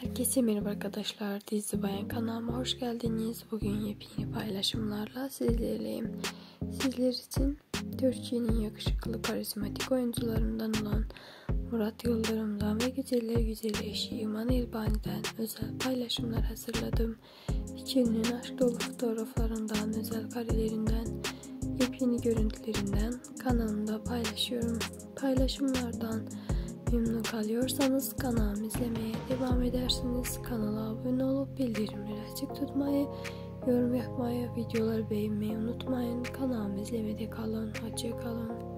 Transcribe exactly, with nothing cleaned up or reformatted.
Herkese merhaba arkadaşlar, Dizi Bayan kanalıma hoş geldiniz. Bugün yepyeni paylaşımlarla sizlerleyim. Sizler için Türkiye'nin yakışıklı karizmatik oyuncularından olan Murat Yıldırım'dan ve güzeller güzeli eşi İman İlbani'den özel paylaşımlar hazırladım. İkilinin aşk dolu fotoğraflarından, özel karelerinden, yepyeni görüntülerinden kanalımda paylaşıyorum. Paylaşımlardan memnun kalıyorsanız kanalımı izlemeye devam edersiniz. Kanala abone olup bildirimleri açık tutmayı, yorum yapmayı, videoları beğenmeyi unutmayın. Kanalımı izlemede kalın. Hoşça kalın.